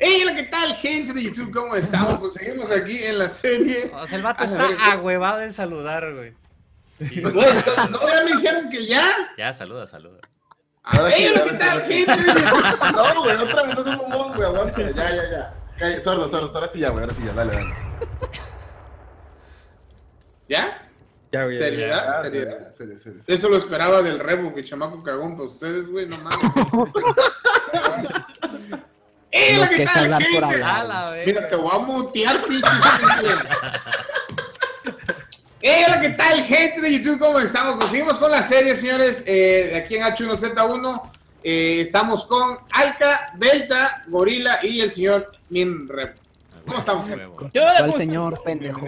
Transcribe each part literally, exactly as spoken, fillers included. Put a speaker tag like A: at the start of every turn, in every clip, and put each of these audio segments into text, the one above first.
A: Hey, hola, ¿qué tal, gente de YouTube? ¿Cómo estamos? Pues seguimos aquí en la serie.
B: O sea, el vato está ahuevado en saludar, güey. Sí.
A: Pues, güey, no, ya me dijeron que ya.
B: Ya, saluda, saluda.
A: Ahora hey, hola, ¿qué tal, gente de YouTube?
C: No, güey, otra vez, no seas mamón, güey, aguanta. Ya, ya, ya. Cállate, sordo, sordo, ahora sí ya, güey, ahora sí ya, dale, dale.
A: ¿Ya?
C: Ya, güey.
A: ¿Seriedad?
C: Ya,
A: ¿Seriedad?
C: Serio, serio.
A: Eso lo esperaba del Rebo, que chamaco cagón para ustedes, güey, no mames. ¡Eh, la que tal, gente! Mira, te voy a mutear, pinche. ¡Eh, hola, qué tal, gente de YouTube! ¿Cómo estamos? Pues seguimos con la serie, señores, eh, aquí en H uno Z uno. Eh, estamos con Alka, Delta, Gorila y el señor Min Rebo. ¿Cómo estamos, gente?
D: ¿Cuál señor, pendejo?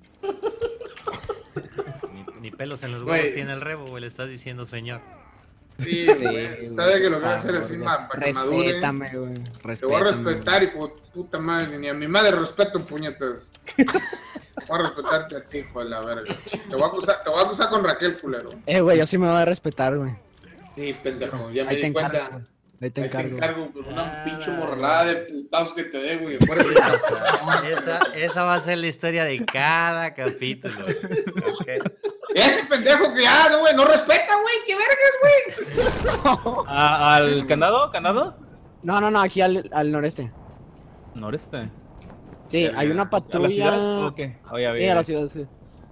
B: Ni, ni pelos en los huevos tiene el Rebo, güey, le estás diciendo señor.
A: Sí, güey. Sabe que lo que voy a hacer así más para que madure.
D: Respétame, güey.
A: Te voy a respetar, hijo de puta madre. Ni a mi madre respeto, puñetas. Voy a respetarte a ti, hijo de la verga. Te voy a acusar, te voy a acusar con Raquel, culero.
D: Eh, güey, yo sí me voy a respetar, güey.
A: Sí, pendejo. Ya me
D: Ahí
A: di
D: te
A: cuenta.
D: encargo. Ahí te
A: Ahí te
D: encargo.
A: encargo con una pinche morralada de putazos que te dé, güey.
B: Esa, esa va a ser la historia de cada capítulo. Okay.
A: Ese pendejo que ya, no, güey, no respeta, güey. ¿Qué vergas, güey?
E: ¿A, ¿Al candado? ¿Candado?
D: No, no, no, aquí al, al noreste.
E: ¿Noreste?
D: Sí, hay una
E: ¿A la
D: patrulla.
E: ciudad? ¿O qué? Oh, ya vi,
D: Sí,
E: ya
D: a la
E: vi.
D: ciudad, sí.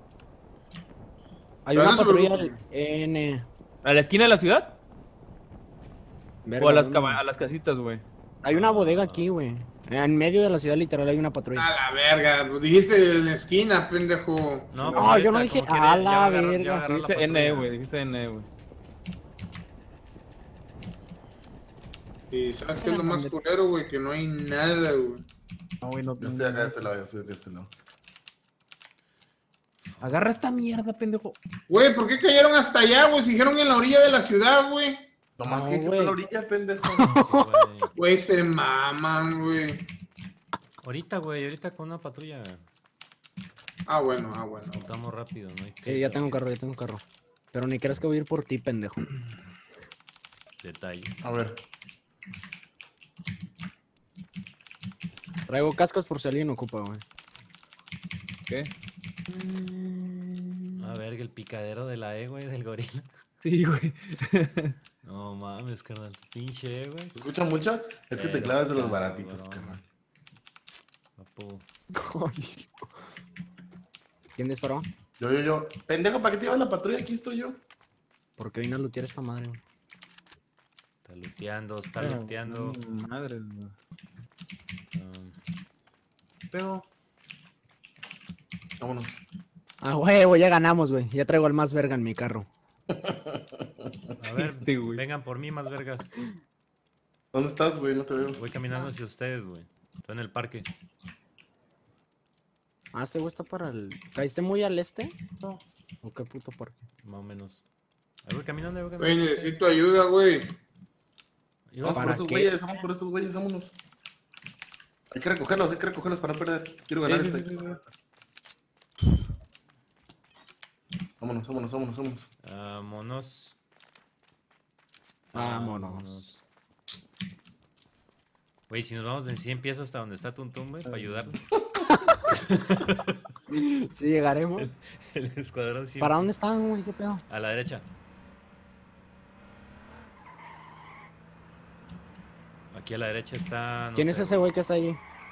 D: Hay
A: Pero
D: una
A: no se
D: patrulla
A: preocupen.
D: en.
E: ¿A la esquina de la ciudad?
D: Verga,
E: ¿O a las,
D: ¿dónde?
E: cama- a las casitas, güey?
D: Hay una bodega aquí, güey. En medio de la ciudad, literal, hay una patrulla.
A: A la verga. Pues dijiste en la esquina, pendejo.
B: No,
D: No,
B: pues
D: yo no
B: ahorita
D: dije,
B: como
D: a
B: quiere,
D: la
B: ya va a agarrar-
D: verga.
B: ya va a agarrar la
E: Dijiste N,
B: patrulla.
E: güey, dijiste N, güey.
A: Y sabes que es lo más culero, güey, que no hay nada, güey.
E: No, güey, no.
C: Yo estoy acá de este lado, yo estoy acá de este lado.
E: Agarra esta mierda, pendejo.
A: Güey, ¿por qué cayeron hasta allá, güey? Si dijeron en la orilla de la ciudad, güey.
C: Nomás
D: No,
C: que hice
D: güey.
C: por la orilla, pendejo.
B: Güey.
A: Güey, se maman, güey.
B: Ahorita, güey, ahorita con una patrulla.
A: Ah, bueno, ah, bueno.
B: Estamos rápido, ¿no? Hay que-
D: Sí, ya tengo un carro, ya tengo un carro. Pero ni creas que voy a ir por ti, pendejo.
B: Detalle.
C: A ver.
D: Traigo cascos por si alguien ocupa, güey.
E: ¿Qué?
B: A ver, que el picadero de la E, güey, del gorila.
E: Sí, güey.
B: No mames, carnal. Pinche, E, güey.
C: ¿Se escucha mucho? Es que te
B: Pero,
C: clavas de los
B: cabrón.
C: baratitos, carnal.
B: Papu.
D: ¿Quién disparó?
C: Yo, yo, yo. Pendejo, ¿para qué te llevas la patrulla? Aquí estoy yo.
D: Porque vine a lootear esta madre, güey.
B: Está luteando, está
E: Pero,
B: luteando.
E: mm, Madre, güey.
B: Um,
E: Pero.
C: Vámonos.
D: Ah, huevo, ya ganamos, güey. Ya traigo al más verga en mi carro.
B: a ver,
E: Este, güey.
B: vengan por mí, más vergas.
C: ¿Dónde estás, güey? No te veo.
B: Voy caminando hacia ustedes, güey. Estoy en el parque.
D: Ah, este güey está para el. ¿Caíste muy al este? No. ¿O qué puto parque?
B: Más o menos. Ahí voy caminando, ahí voy
A: Güey,
B: caminando.
A: necesito ayuda, güey.
B: Ahí
C: Vamos
B: va.
C: por
D: ¿Para
C: estos
D: qué?
C: güeyes, vamos por estos güeyes, vámonos. Hay que recogerlos, hay que recogerlos para no perder. Quiero ganar
E: Sí, sí,
C: este.
E: sí, sí.
C: Vámonos, vámonos, vámonos, vámonos.
B: Vámonos.
D: Vámonos.
B: Güey, si nos vamos de cien pies hasta donde está Tuntum, güey, para ayudarlo.
D: Sí, llegaremos.
B: El escuadrón sí.
D: ¿Para dónde están, güey? ¿Qué pedo?
B: A la derecha. Aquí a la derecha está. no
D: ¿Quién
B: sé,
D: es ese güey que está allí?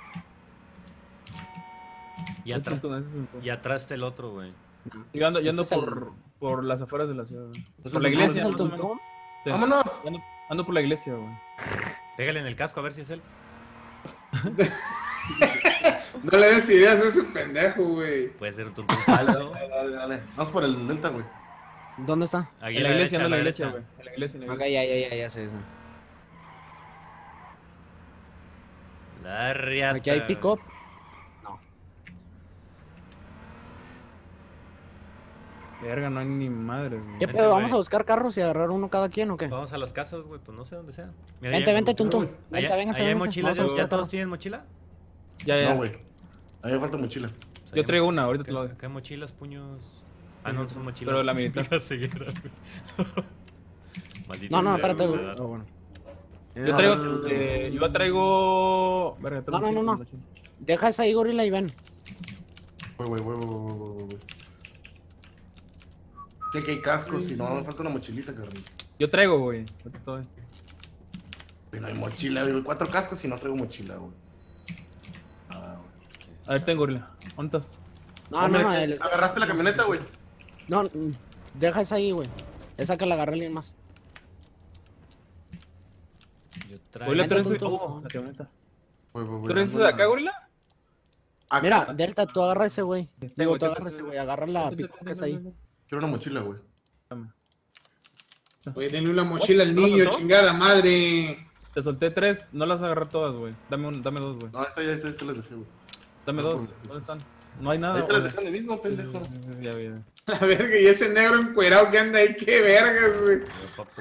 B: Y, atra-
E: Ese es un punto.
B: y atrás está el otro, güey.
E: Yo ando, yo ando
D: Este es el-
E: por, por las afueras de la ciudad. güey.
C: Ese
E: Por la
C: es el-
E: iglesia.
D: ¿Este es el
E: más o menos.
D: Tuntum?
E: Sí.
C: ¡Vámonos!
E: Ando, ando por la iglesia, güey.
B: Pégale en el casco a ver si es él.
A: No le des ideas a ese pendejo, güey.
B: Puede ser un Tuntum falso.
C: Dale, dale, dale. Vamos por el delta, güey.
D: ¿Dónde está?
B: Aquí
E: En
B: a
E: la iglesia,
B: derecha,
E: ando
B: a
E: en la iglesia,
B: derecha.
E: güey. En la iglesia, en la
D: Acá,
E: iglesia.
D: ya, ya, ya, ya sé eso.
B: La riata.
D: Aquí hay pick-up. No.
E: Verga, no hay ni madre, güey.
D: ¿Qué
B: Vente,
D: pedo? ¿Vamos
B: güey.
D: a buscar carros y agarrar uno cada quien o qué?
B: Vamos a las casas, güey, pues no sé dónde sea. Mira,
D: Vente,
B: allá-
D: vente, Tuntum.
B: Allá,
D: Vente, vénganse,
B: allá hay
D: vénganse.
B: mochilas,
D: Vamos a
B: ¿ya,
D: buscar
B: ya todos
D: carros.
B: tienen mochila?
E: Ya, ya.
C: No, güey. A mí me falta mochila.
B: Pues
E: Yo
B: allá-
E: traigo una, ahorita te
B: acá-
E: lo doy.
B: Acá hay mochilas, puños. Ah, no, son mochilas.
E: Pero la militar.
B: La ceguera, güey. Maldito
D: No, no,
B: sea,
D: espérate,
B: güey.
D: güey. Oh, bueno.
E: Yo traigo, eh, yo traigo... Verga,
D: No, no, no, no.
E: mochila.
D: Deja esa ahí, gorila, y ven.
C: Güey, güey, güey, güey, güey, güey, güey. Sí, que hay cascos y no, me falta una mochilita, cabrón.
E: Yo traigo, güey. Ahorita estoy.
C: Güey, no hay mochila, güey. Cuatro cascos y no traigo mochila, güey. Ah, güey.
E: A ver, tengo gorila. ¿Dónde estás?
D: No, no,
C: Hombre,
D: no. él-
C: ¿agarraste la camioneta, güey?
D: No, mm, deja esa ahí, güey. Esa que la agarré alguien más.
B: Yo traigo.
E: Gorila, tú eres...
D: tonto.
E: Oh, la camioneta.
C: Güey, güey,
E: ¿Tú
C: güey.
E: eres ese de acá, gorila?
C: Ah,
D: Mira, Delta, tú agarra ese, güey.
E: Tengo,
D: Digo, tú
E: tengo,
D: agarra ese,
E: tengo.
D: güey. Agarra la pico que es ahí.
C: quiero una mochila, güey.
E: Dame.
A: Oye, denle una mochila al
E: ¿No lo
A: niño,
E: soltó?
A: chingada madre.
E: Te solté tres, no las agarré todas, güey. Dame, un, dame dos, güey.
C: No, esta ya, esta ya te las dejé, güey.
E: Dame
C: no,
E: dos.
C: pues,
E: ¿Dónde están? No hay nada.
C: Ahí te las
E: güey.
C: dejé en el mismo, pendejo.
E: Ya, ya.
A: La verga, y ese negro encuerado que anda ahí, qué vergas, güey.
B: Yo, papu.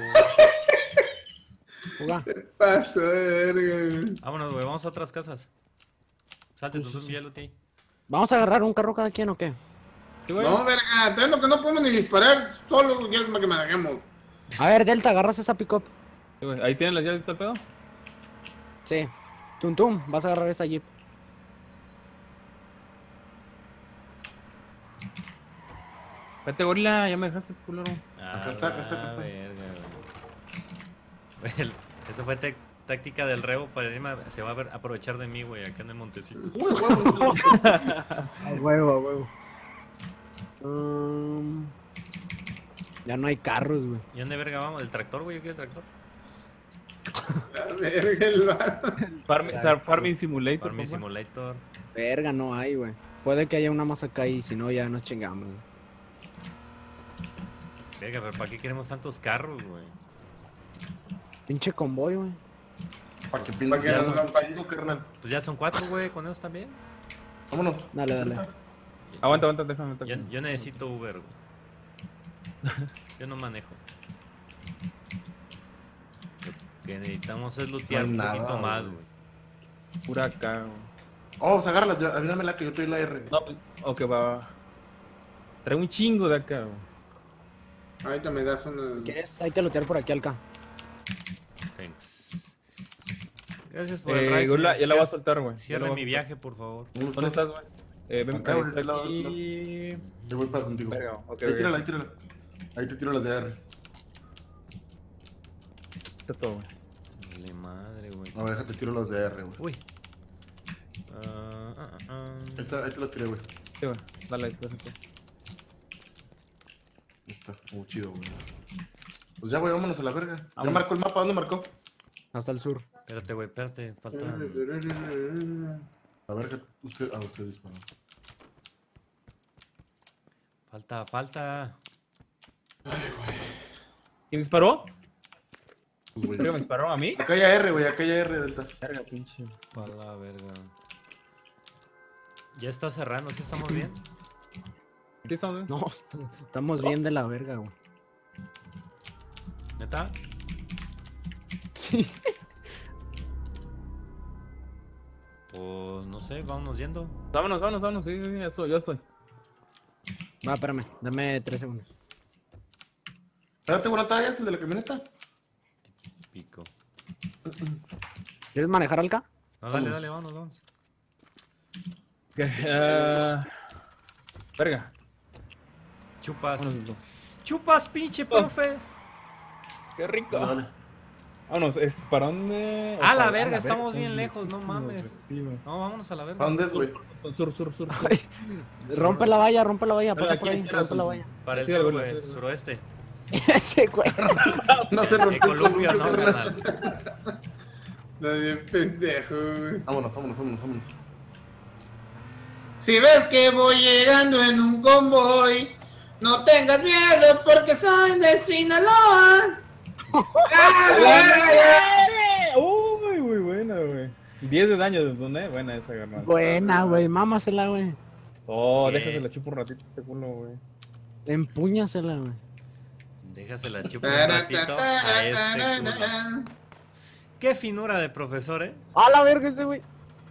D: Juga.
A: Pasó de verga, güey.
B: Vámonos, güey, vamos a otras casas. Salte tu zoom, ya lo tiene.
D: ¿Vamos a agarrar un carro cada quien o qué?
E: Sí, güey.
A: No, verga, también lo que no podemos ni disparar, solo ya es que manejemos.
D: A ver, Delta, agarras esa pick-up.
E: Sí, güey. Ahí tienen las llaves y todo el pedo.
D: Sí. Tum Tum, vas a agarrar esta jeep.
E: Vete, gorila, ya me dejaste, culero.
C: Acá está, acá está, acá está.
B: Ah, verga, güey. Güey, esa fue tec- táctica del rebo para irme a- se va a ver- aprovechar de mí, güey, acá en el montecito.
D: A huevo, a huevo. Um, ya no hay carros, güey.
B: ¿Y dónde verga vamos? ¿El tractor, güey? Yo quiero el tractor.
A: La verga, el vato.
E: Farm, o sea, Farming Simulator.
B: Farming
E: compa.
B: Simulator.
D: Verga, no hay, güey. Puede que haya una más acá y si no, ya nos chingamos, güey.
B: Verga, pero ¿para qué queremos tantos carros, güey?
D: Pinche convoy, güey.
C: Para que
A: Pa'
C: pinta
A: que
C: ya
A: no
C: son
A: nos
C: cinco, carnal.
B: Pues ya son cuatro, güey, con esos también.
C: Vámonos.
D: Dale, dale.
E: Aguanta, aguanta, déjame.
B: Yo,
E: déjame.
B: yo necesito Uber, güey. Yo no manejo. Lo que necesitamos es lootear
C: No hay
B: un
C: nada,
B: poquito más,
C: güey.
B: güey.
E: Pura acá, güey.
C: Oh, pues agárralas, ya, a mí dame la que yo estoy en la R.
E: No, pues, ok, va, va. Traigo un chingo de acá, güey.
A: Ahorita me das una.
D: ¿Quieres? Hay que lootear por aquí, Alca.
B: Thanks. Gracias por el
E: Eh,
B: ride,
E: gorila,
B: señor.
E: ya la voy a
B: Cier-
E: soltar, güey. Ya la
B: Cierre
E: voy a
B: mi
E: soltar.
B: viaje, por favor.
C: ¿Dónde
E: ¿Dónde
C: estás?
E: estás, güey? Eh, ven,
C: Acá,
E: ahí
C: güey,
E: está
C: este lado,
E: aquí.
C: Yo voy para contigo.
E: Verga, ok,
C: Ahí
E: ok.
C: tírala, ahí tírala. Ahí te tiro las de R.
E: Está todo, güey.
B: Dale madre, güey.
C: A ver, déjate tiro las de R, güey.
B: Uy. Ah, ah, ah, ah.
C: Ahí, está, ahí te las tiré, güey.
E: Sí, güey. Dale, ahí, pásate.
C: Ahí está, muy chido, güey. Pues ya, güey, vámonos a la verga. Ya
E: Vámonos.
C: marcó el mapa, ¿dónde marcó?
D: Hasta el sur.
B: Espérate, güey, espérate. Falta.
C: La verga, usted, ah, usted disparó.
B: Falta, falta.
E: ¿Quién disparó?
C: Pues, güey.
E: Creo que me dispararon a mí.
C: Acá hay R, güey, acá hay R, Delta.
E: Verga, pinche.
B: Para la verga. Ya está cerrando, ¿sí estamos bien?
E: ¿Qué estamos viendo?
D: No, est- estamos bien de la verga, güey.
B: ¿Neta?
D: Sí.
B: Pues no sé, vámonos yendo.
E: Vámonos, vámonos, vámonos. Sí, sí, sí, ya estoy, ya estoy.
D: Va, espérame. Dame tres segundos.
C: Espérate, buena talla, es el de la camioneta.
B: Pico.
D: ¿Quieres manejar, Alca?
B: No, dale,
C: Vamos.
B: dale, vámonos, vamos.
E: Ok, eh, Verga.
B: Chupas.
E: Vámonos, bro.
B: Chupas, pinche profe.
E: Qué rico.
C: Dale, dale.
E: Vámonos, ¿es para dónde?
B: A la
E: Para-
B: verga,
E: a
B: estamos
E: verga,
B: bien
E: estamos
B: lejos, no
E: lejísimos,
B: mames.
E: güey, sí, güey.
B: No, vámonos a la
C: ¿A
B: verga.
C: dónde es, güey?
E: Sur, sur, sur, sur.
D: Ay, rompe la valla, rompe la valla.
E: Dale,
D: Pasa
E: aquí
D: por ahí,
E: izquierda,
D: rompe la
E: tú.
D: valla.
B: Para el
E: Sí,
B: sur,
E: güey,
B: güey,
E: sí, sí.
B: suroeste.
D: Ese, güey.
C: No se
B: En
C: rompió el
B: Colombia, no,
C: columpio, carnal.
B: carnal.
A: No, bien pendejo, güey.
C: Vámonos, vámonos, vámonos, vámonos.
A: Si ves que voy llegando en un convoy, no tengas miedo porque soy de Sinaloa. ¡Ah, verga, ya!
E: Uy, muy buena, güey. diez de daño, ¿dónde? Buena esa, carnal.
D: Buena, güey. Mámasela, güey.
E: Oh,
B: Bien.
E: déjase la chupo un ratito este culo, güey.
D: Empúñasela, güey.
B: Déjasela chupar un ratito a este culo. Qué finura de profesor, eh.
D: ¡A la verga ese, güey!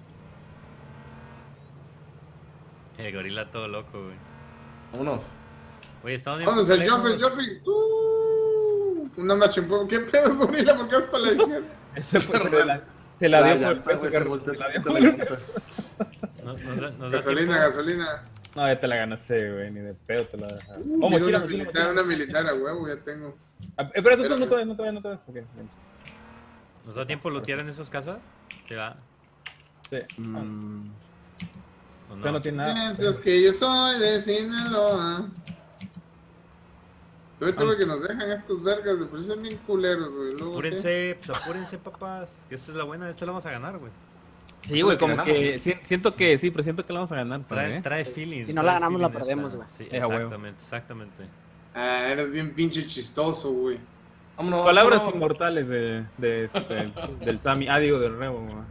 B: El gorila todo loco, güey.
C: Vámonos.
B: Oye, estamos bien.
A: Vamos, el
B: lejos.
A: jumping, jumping. Uh, una macho un poco. ¿Qué pedo, gorila? ¿Por qué vas para la izquierda?
E: Ese fue, se la, se la
C: La
E: dio por
C: llanta,
E: el
C: güey,
E: peso,
C: se volteó
E: se la dio
C: tantito
E: por
C: la
E: el
C: llanta.
E: peso.
B: Nos, nos da- nos da
A: Gasolina,
B: tiempo.
A: gasolina.
E: No, ya te la ganaste, güey, ni de pedo te la dejas.
A: Uh,
E: Oh,
A: mira,
E: mochila,
A: una
E: mochila,
A: militar,
E: mochila.
A: una militar a huevo, ya tengo.
E: Ah, espera, tú, tú,
A: Espérame.
E: no te vayas, no te vayas, no te vayas. Ok, vamos.
B: ¿Nos da tiempo lootear en esas casas? ¿Te va?
E: Sí.
D: Mm,
B: ¿O
E: Usted no tiene nada.
A: Piensas que yo soy de Sinaloa. Todavía tuve que nos dejan estos vergas, de por sí son bien culeros, güey. Luego, sí.
B: Apúrense, pues apúrense, papás. Que esta es la buena, esta la vamos a ganar, güey.
E: Sí, güey, como
C: ganamos.
E: que si- siento que sí, pero siento que la vamos a ganar.
B: Trae,
E: ¿eh?
B: trae feelings.
D: Si no
B: trae
D: la ganamos, la
B: feeling
D: perdemos,
B: esta.
D: güey.
B: Sí,
E: Eh, a huevo.
B: exactamente, exactamente.
A: Ah, eres bien pinche chistoso, güey.
C: Vámonos.
E: Palabras
C: vámonos.
E: inmortales de, de este, del Sammy. Ah, digo, del Rebo, güey.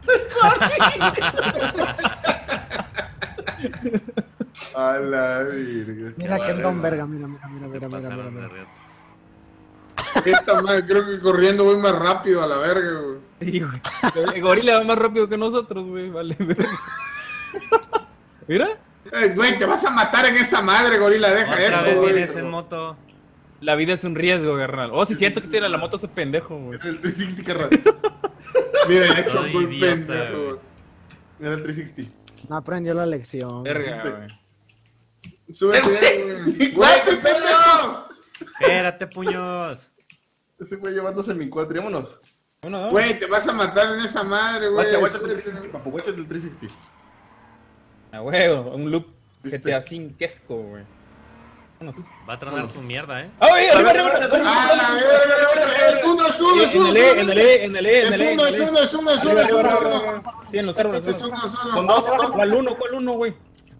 C: A la virga.
D: Mira que
B: vale,
D: don
B: vale.
D: verga, mira, mira, mira,
B: Se
D: mira, mira, mira,
B: pasaron de
D: mira.
B: reata.
A: Esta madre, creo que corriendo voy más rápido a la verga, güey.
E: Sí, güey. El gorila va más rápido que nosotros, güey. Vale, verga. Mira,
A: Eh, Güey, te vas a matar en esa madre, gorila, deja
B: Otra
A: eso,
B: vez
A: güey.
B: vienes en moto.
E: la vida es un riesgo, carnal. Oh, sí, siento que tira la moto ese pendejo, güey.
C: Mira el trescientos sesenta, carnal.
A: Mira, ya
B: Todo
A: chocó el
B: idiota,
A: pendejo,
B: güey.
A: güey.
C: Mira el trescientos sesenta.
D: No aprendió la lección.
E: Verga,
C: ¿viste?
E: güey.
A: Súbete, güey. ¡Güey, te pego!
B: Espérate, puños.
C: Ese güey llevándose el cuatro, vámonos.
E: Bueno, no.
A: Güey, te vas a matar en esa madre, güey.
C: Guacha, guacha el
A: Súbete.
C: trescientos sesenta, papu, guacha el trescientos sesenta.
E: A huevo, un loop
C: ¿Viste?
E: G T A cinco, güey. Vámonos.
B: Va a tronar tu mierda, eh.
E: ¡Ay, arriba, arriba, arriba!
A: ¡Ah, la verga! ¡Es uno, es uno, es
E: En
A: uno!
E: el E, en el E, en el E, en
A: Es
E: el E.
A: uno, es uno, es uno, es uno,
E: Arriba,
A: es
E: arriba,
A: uno,
E: arriba,
A: es
E: arriba,
A: uno.
E: arriba. Sí, en los árboles.
A: Este es
E: los árboles.
A: uno solo.
C: Son dos, son dos.
E: ¿Cuál uno? ¿Cuál uno, güey?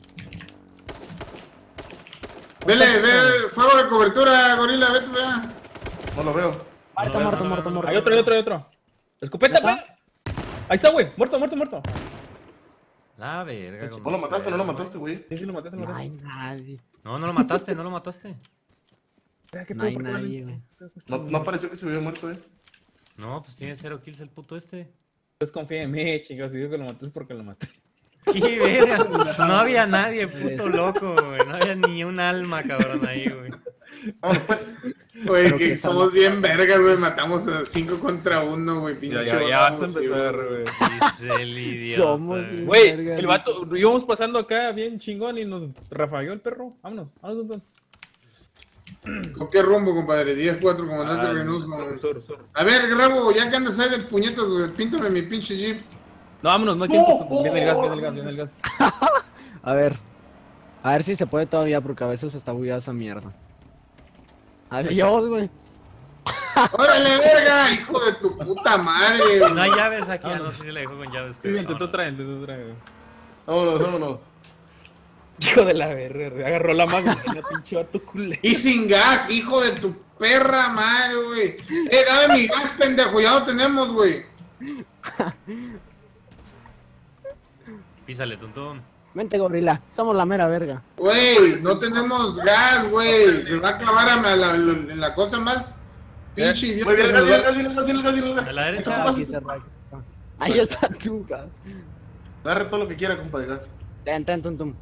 A: Vele, ve, fuego de cobertura, gorila, vete, vea.
C: No lo veo.
D: Muerto,
B: No,
D: muerto,
B: no,
D: muerto,
B: no,
D: muerto.
E: Hay otro, hay otro, hay otro. Escopeta,
D: ¿Ya
E: pues.
D: está?
E: Ahí está, güey. Muerto, muerto, muerto.
B: La verga.
C: No lo mataste, no lo mataste, güey.
E: Sí, sí, lo maté, sí lo
D: No
E: maté.
D: hay nadie.
B: No, no lo mataste, no lo mataste.
E: Espera, ¿qué
D: No
E: pedo?
D: hay
E: ¿Por qué no
D: nadie,
E: le-
D: güey.
C: No, no pareció que se hubiera muerto, eh.
B: No, pues tiene cero kills el puto este.
E: Pues confía en mí, chicos. Si digo que lo maté es porque lo maté.
B: ¡Qué verga! No había nadie, puto loco, güey. No había ni un alma, cabrón, ahí, güey.
C: Vámonos, pues.
A: Güey,
D: Creo
A: que
D: que
A: somos bien vergas, güey. Matamos a cinco contra uno, güey.
E: Ya,
A: Pinche
E: ya, ya vas a
A: vamos, sí,
E: empezar,
A: güey.
E: güey.
B: Dice el idiota.
D: Somos
B: güey.
E: Güey,
D: Verga,
E: el vato, íbamos pasando acá bien chingón y nos rafagó el perro. Vámonos, vámonos, vámonos.
A: ¿Con qué rumbo, compadre? diez cuatro, comandante
E: Ah,
A: Reynoso.
E: sur, sur, sur.
A: A ver, Rabo, ya que andas ahí de puñetas, güey. Píntame mi pinche jeep.
E: No, vámonos, no hay tiempo. Viene el gas, viene el gas, viene el gas.
D: A ver. A ver si se puede todavía, porque a veces está bugueada esa mierda. Adiós, güey.
A: ¡Órale, verga! ¡Hijo de tu puta madre,
B: No
A: güey!
B: hay llaves aquí, ah, no sé si le dejó con llaves.
E: Sí,
B: pero
E: intentó
B: vámonos.
E: traer, intentó traer.
C: Vámonos, vámonos.
E: Hijo de la verga, güey, agarró la mano, pinche vato culé.
A: Y sin gas, hijo de tu perra madre, güey. Eh, dame mi gas, pendejo. Ya lo tenemos, güey.
B: Písale, tuntún.
D: Vente, gorila. Somos la mera verga.
A: Güey, no tenemos gas, güey. Se va a clavar a la, la, en la cosa más pinche idiota.
C: Muy bien,
A: que
C: el
A: nos
C: gas,
A: va-
C: viene el gas, viene el gas, viene el gas,
B: A la
C: viene el gas.
B: derecha.
C: Echa tu
D: Aquí
C: gas.
D: cerrado. Ahí está tu gas.
C: Agarre todo lo que quiera, compa de gas.
D: Ten, ten, tum, tum.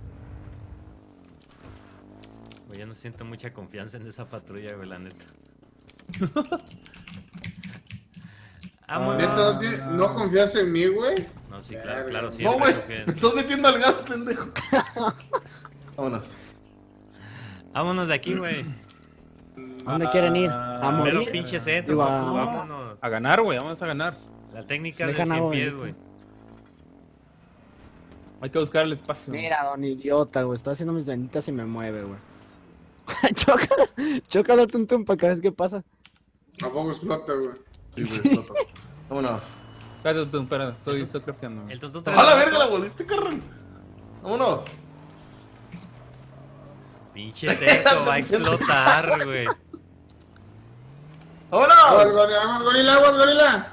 B: Güey, yo no siento mucha confianza en esa patrulla, güey, la neta. Vámonos.
A: Neta, ¿no, tiene- ¿no confías en mí, güey?
B: No, sí, claro, claro, sí.
C: No, güey. Me estás metiendo al gas, pendejo. Vámonos.
B: Vámonos de aquí, güey.
D: ¿A dónde quieren ir? ¿A
B: Mero
D: morir?
B: pinche centro,
D: Digo,
B: papu,
D: a-
B: vámonos.
E: A ganar, güey, vamos a ganar.
B: La técnica del
D: Dejan
B: cien
D: algo
B: pies,
D: bonito.
B: güey.
E: Hay que buscar el espacio.
D: Mira, don idiota, güey. Estoy haciendo mis benditas y me mueve, güey. Chócalo, chócalo, tum, tum, para que veas qué pasa.
A: ¿A poco explota, güey?
C: Sí, güey, explotó. Vámonos.
E: Espérate, tú, espera, estoy, estoy crafteando. güey.
B: El tuntún trae
C: ¡A la
B: moto.
C: verga, la volviste, carnal! Vámonos.
B: Pinche teco, va a explotar, güey.
A: Aguas,
C: ¡Vámonos!
A: gorila, aguas, gorila, aguas, gorila.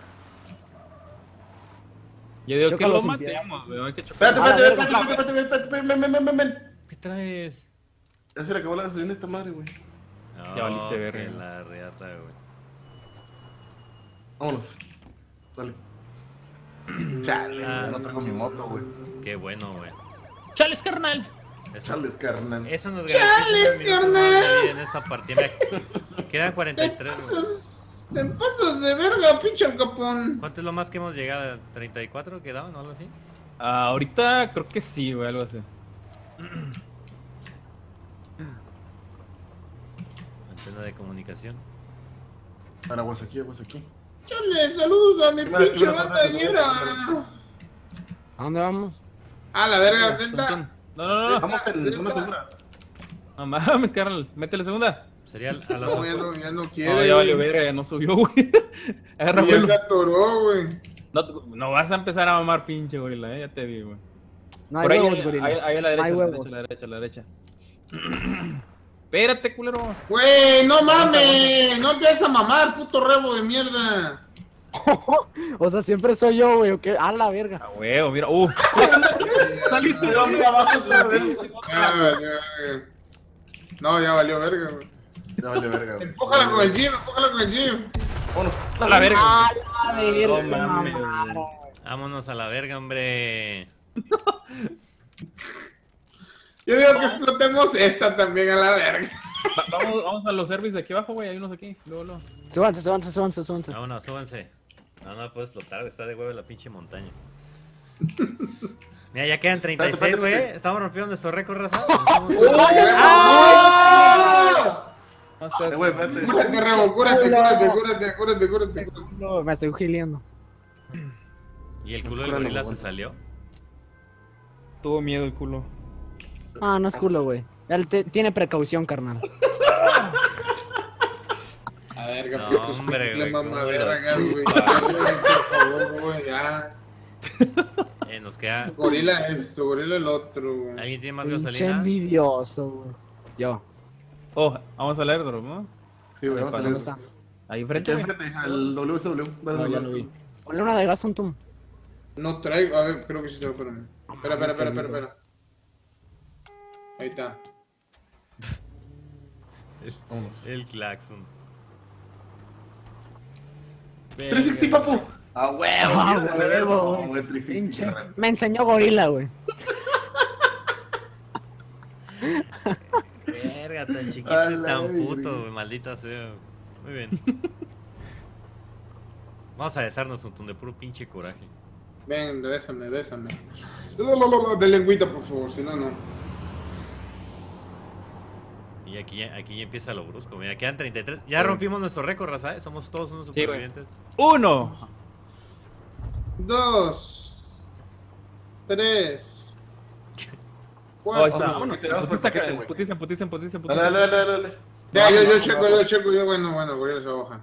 E: Yo digo que
D: Chócalo
E: lo
D: sin piedad.
E: matemos, güey, hay que chocar.
C: Espérate,
D: A la
C: espérate,
D: verga,
C: espérate, espérate, espérate, espérate, ven, ven, ven, ven, ven.
B: ¿Qué traes?
C: Ya se le acabó la gasolina a esta madre, güey.
E: Ya valiste
B: Oh,
E: verga.
B: que la reata, güey.
C: Vámonos. Dale. Chale,
B: Ah.
C: ya no traigo mi moto, güey.
B: Qué bueno, güey.
E: ¡Chales, carnal!
B: Eso,
C: Chales, carnal.
B: eso nos
A: ¡Chales,
B: garantiza un minuto más de
A: carnal!
B: vida en esta partida. Mira, quedan cuarenta y tres, güey.
A: Pasas Te pasas de verga, pinche Al Capón.
B: ¿Cuánto es lo más que hemos llegado? ¿treinta y cuatro quedaban o algo así?
E: Ah, ahorita creo que sí, güey, algo así.
B: Antena de comunicación.
C: Ahora, aguas aquí, aguas aquí.
A: Chale, saludos a mi
C: Primero,
A: pinche
C: primero,
A: bandallera.
D: ¿A dónde vamos?
A: A la verga,
E: Tun,
A: Delta.
E: tun. No, no, no.
C: Vamos en zona segura.
E: No mames, carnal. Métele segunda.
B: Sería a las
A: No, ya
B: ocho.
A: no, ya no
E: No,
A: quiere.
E: ya valió
A: güey.
E: verga, ya no subió, güey. Agarra
A: Y ya
E: vuelo.
A: se atoró, güey.
E: No, no vas a empezar a mamar, pinche gorila, eh. Ya te vi, güey.
D: No hay
E: Por ahí,
D: huevos,
E: ahí,
D: gorila.
E: ahí, ahí a la
D: No
E: derecha,
D: hay
E: a la
D: huevos.
E: derecha, a la derecha, a la derecha. Espérate, culero.
A: Güey, no mames. No empiezas a mamar, puto rebo de mierda.
D: O sea, siempre soy yo, güey. ¿O qué? A la verga.
E: A huevo, mira. Uh. Saliste de
C: Vamos abajo otra vez.
A: Ya valió verga. No, ya valió verga, güey.
C: Ya vale verga, güey.
A: Empújala con el Jim, empújala con el Jim.
C: Vámonos.
E: a la verga.
D: A la verga.
E: No
D: se
E: mames.
D: mamaron.
B: Vámonos a la verga, hombre.
A: Yo digo que explotemos esta también a la verga.
E: Va- vamos, vamos a los servicios de aquí abajo, güey. Hay unos aquí. Luego, luego.
D: Súbanse, súbanse, súbanse, súbanse.
B: Vámonos, súbanse. No, no puedo explotar, está de huevo la pinche montaña. Mira, ya quedan treinta y seis,
C: Espérate,
B: güey.
C: espérate.
B: Estamos rompiendo nuestro récord, raza.
A: ¡Ah!
E: No seas-
C: Eh, güey, espérate.
A: Cúrate, Rebo, cúrate, cúrate, cúrate, cúrate, cúrate, cúrate.
D: No, me estoy gileando.
B: Y el culo del
C: curando,
B: gorila se
C: aguanta.
B: salió.
E: Tuvo miedo el culo.
D: Ah, no es culo, güey. Él te- tiene precaución, carnal.
A: A verga,
B: No,
A: putos
B: hombre,
A: cuicle,
B: güey,
A: mamá
B: ¿cómo
A: vergas, güey. Ya, güey, por favor, güey, ya.
B: Eh, nos queda.
A: Gorila esto, gorila el otro, güey.
B: ¿Alguien tiene más
D: Pinche
B: gasolina?
D: envidioso, güey. Yo.
E: Oh, vamos al airdrop, ¿no?
C: Sí, güey, vamos a
D: ¿Dónde
C: salir.
D: está?
E: Ahí
C: Aquí
E: enfrente, güey.
C: enfrente, al W S W. Dale,
D: No, ya
C: dale,
D: lo vi.
C: dale.
D: Ponle una de gas, un tum.
A: No traigo, a ver, creo que sí tengo, espérame. Espera, espera, espera, espera, espera. Ahí está.
C: Vámonos.
B: El claxon.
C: trescientos sesenta, papu. A huevo.
D: Ah,
C: mira, de reversa.
D: huevo,
C: No,
D: güey.
C: güey, trescientos
D: Pinche.
C: sesenta, carnal.
D: Me enseñó gorila, güey.
B: Verga, tan
C: A
B: chiquito y
C: la
B: tan
C: verga.
B: puto, güey. Maldita sea. Muy bien. Vamos a besarnos un ton de puro pinche coraje.
A: Ven, bésame, bésame. No, no, no, no, de lengüita, por favor, si no, no.
B: Y aquí ya, aquí ya empieza lo brusco. Mira, quedan treinta y tres. Ya rompimos nuestro récord, raza, ¿eh? Somos todos unos
E: Sí, güey.
B: supervivientes.
E: Uno.
A: Dos. Tres.
E: Oh, ahí
A: Cuatro.
E: está.
C: vámonos, te vas por
E: Putiza,
C: paquete, güey.
E: putiza, putiza, putiza,
C: Dale,
E: putiza.
C: dale, dale, dale, dale.
A: Ya, yo, yo
C: Vamos,
A: checo,
C: vamos.
A: yo checo, yo, bueno, bueno, gorila se va a bajar.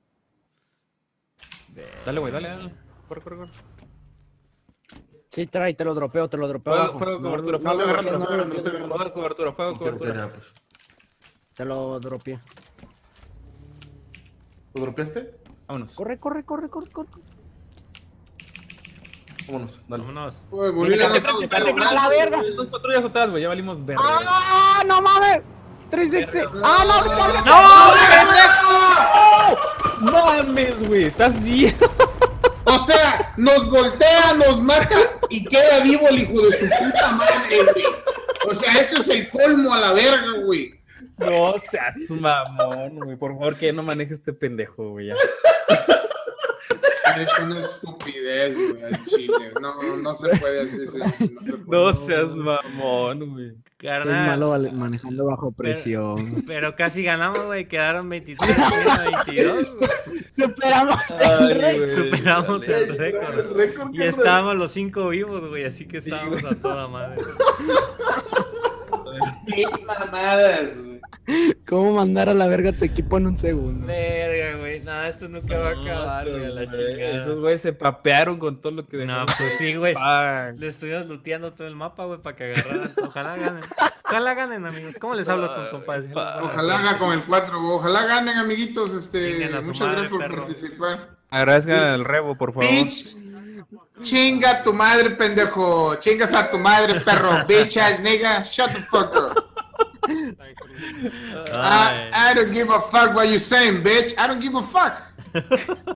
E: Dale, güey, dale, dale. Corre, corre, corre.
D: Sí, trae, te lo dropeo, te lo dropeo
E: Fuego,
D: abajo.
E: fuego,
D: No,
E: cobertura,
D: no,
C: No
E: fuego,
C: estoy
D: no,
C: agarrando,
D: no,
C: no estoy
D: no,
C: agarrando, no estoy
D: no,
C: agarrando.
E: Fuego de cobertura, fuego de
C: Ok, ok,
E: cobertura.
C: ya, pues.
D: Te lo dropeé.
C: ¿Lo dropeaste?
E: Vámonos.
D: Corre, corre, corre, corre, corre.
C: Vámonos, dale.
B: Vámonos.
A: Uy, gorila no
D: Mira,
A: sabe
D: mira,
A: usar
D: mira,
A: el
D: la
A: brazo,
D: verga.
A: güey.
E: Dos patrullas atrás, güey, ya valimos verga.
D: ¡Ah, no mames! trescientos sesenta. ¡Ah, no! carga.
B: ¡No!
E: No mames, güey, estás bien.
A: O sea, nos voltea, nos mata y queda vivo el hijo de su puta madre, güey. O sea, esto es el colmo a la verga, güey.
E: No seas mamón, güey. Por favor, que no manejes este pendejo, güey. ya.
A: Es una estupidez, güey, al chile. No, no se puede hacer eso. No, se puede.
E: No seas mamón, güey.
D: Es
B: Carnal.
D: malo vale- manejando bajo presión.
B: Pero casi ganamos, güey. Quedaron veintitrés a veintidós. güey.
D: Superamos
E: Ay,
D: el récord.
E: güey.
B: Superamos el
C: El
B: récord.
C: récord
B: Y
C: que
B: estábamos los cinco vivos, güey. Así que estábamos a toda madre.
A: Qué mamadas, güey.
D: ¿Cómo mandar a la verga a tu equipo en un segundo?
B: Verga, güey. No, esto nunca va a acabar, güey. A la
E: Esos
B: chingada.
E: güeyes se papearon con todo lo que
B: No,
E: dejaron.
B: pues sí, güey.
E: Fuck.
B: Le estuvimos looteando todo el mapa, güey, para que agarraran. Ojalá ganen. Ojalá ganen, amigos. ¿Cómo les hablo, tonto, para decirles buena
A: Ojalá
B: suerte?
A: haga con el cuatro, güey. Ojalá ganen, amiguitos. Este,
B: Chinguen a su
A: muchas
B: madre,
A: gracias por
B: perro.
A: participar.
E: Agradezcan al Rebo, por favor.
A: Bitch, chinga tu madre, pendejo. Chingas a tu madre, perro. Bitch ass nigga, shut the fuck up. I,
B: Ay.
A: I don't give a fuck what you saying, bitch. I don't give a fuck.